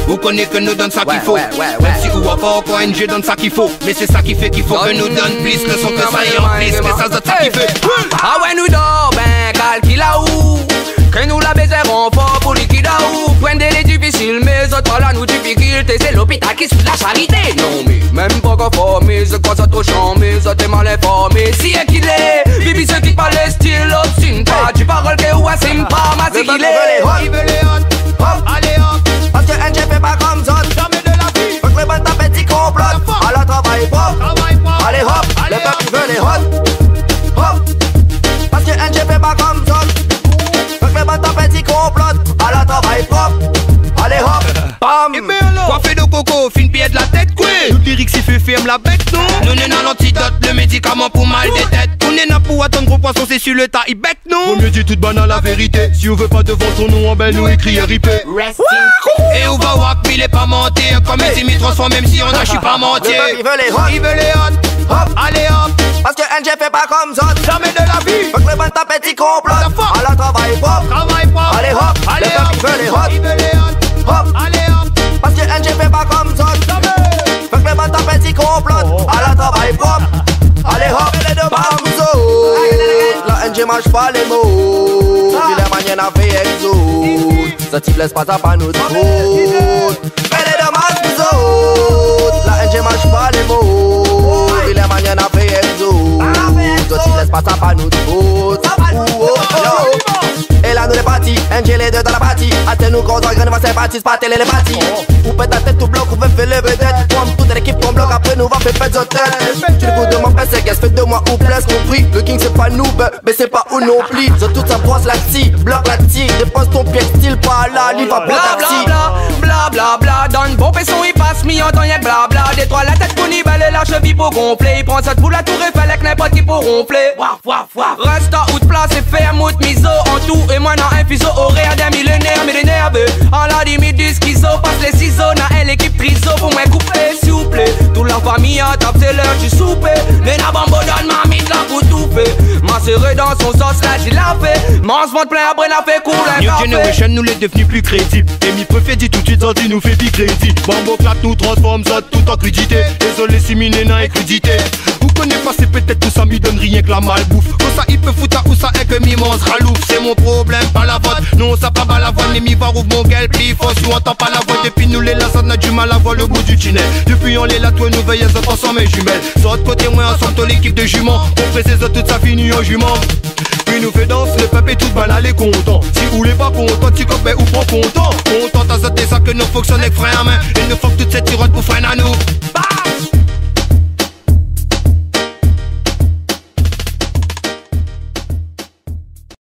Vous connaissez que nous donne ça qu'il faut. Même si ou pas encore NG donne ça qu'il faut. Mais c'est ça qui fait qu'il faut que nous donne plus le son que ça y remplisse. Que ça ça qui fait. Ah ouais nous dort ben calcul là où que nous la baiserons fort pour liquider où prendre les difficiles mais autres là nous difficultés. C'est l'hôpital qui suit la charité. Non mais même pas conformé, c'est quoi ça trop chambé, ça t'es mal informé. Si est qu'il est, bibi ce qui parle style obscene pas. Tu parles que ou assume pas, ma c'est qu'il est. Il veut les hot, hop, allez hop. Parce que NG fait pas comme ça. Jamais de la vie. Faut que les bonnes tapes y complotent. À la travail propre. Allez hop, le peuple veut les hot. Hop. Parce que NG fait pas comme ça. Faut que les bonnes tapes y complotent. À la travail propre. Allez hop, bam. Coiffé de coco, fin pied de la tête, quoi. Nous lyrics si fait ferme la bête, non. Nous n'est dans l'antidote, le médicament pour mal des têtes. On est là pour attendre gros poisson, c'est sur le tas, il bec, non. Vaut mieux dire toute banale la vérité. Si on veut pas devant son nom, en belle nous écrit RIP. Et on va voir qu'il est pas mentir. Comme les imites transforment, même si on a, je suis pas mentir. Il veut les hot. Il veut les hot, hop, allez hop. Parce que NG fait pas comme ça. Jamais de la vie. Faut que les bonnes tapes y complotent. À la travail propre. Travail pas. Allez hop, allez le hop. peuple veut les hot. Il veut les hot, Hop. allez hop. Parce que NG fait pas comme ça. Faut que les bonnes tapes y complotent. À la travail propre. Allez hop, les deux bamzo. La NG mange pas les mots. Puis les manières n'a fait exo. Ça t'y laisse pas ça pas notre faute. Mais les deux bamzo. La NG mange pas les mots. Puis les manières n'a fait exo. Ça t'y laisse pas ça pas notre faute. Et là nous les partis, NG les deux dans la partie. Attends-nous quand on gagne, va c'est parti, c'est pas télé les parties. Ou peut ta tête tout bloc, ou veut faire lever tête. Forme toute l'équipe qu'on bloque, après nous va faire pète de tête. Tu le goût de mon pèse, c'est qu'elle fait de moi ou place compris. Le king c'est pas nous, mais c'est pas où non pli. Sur toute sa brosse la tie, bloque la tie. Dépose ton pied style pas là, lui va Bla bla bla, bla bla bla. Dans le bon pesson il passe, mi entend y'a bla bla. Détruit la tête pour nibelle et la cheville pour gonfler. Il prend ça pour la tour et fallait que n'importe qui pour ronfler. Reste en haut de place et fait un mot de miso en tout. Et moi dans un fuseau aurait des millénaires en la limite du schizo. Passe les ciseaux dans elle équipe triso. Pour moi couper s'il vous plaît. Toute la famille a tape c'est l'heure du souper. Mais la bambo donne ma mise là pour tout fait. Ma serré dans son sauce là j'y l'a fait. Mange ventre plein après n'a fait couler. New Generation nous l'est devenu plus crédible. Et mi préfet dit tout de suite sorti nous fait big crédit. Bambo clap nous transforme ça tout en crudité. Désolé si miné n'a incrudité. Vous connaissez pas c'est peut-être tout ça mi donne rien que la malbouffe. Quand ça il peut foutre où ça est que mi mange ralouf. C'est mon problème pas la vôtre. Non ça pas la voix mais mi va rouvre mon gueule pli. Faut si on entend pas la voix. Depuis nous les là ça n'a du mal à voir le bout du tunnel. Depuis on les là toi nous veillons ensemble mes jumelles. Sur l'autre côté moi ensemble ton l'équipe de juments. On fait ses autres tout ça finit en jument. Puis nous fait danse, le peuple est tout banal et content. Si vous l'êtes pas content, tu copes ou pas content. Content t'as sauté ça que nous fonctionne avec frein à main. Et nous faut que toute cette tirotte pour freiner à nous.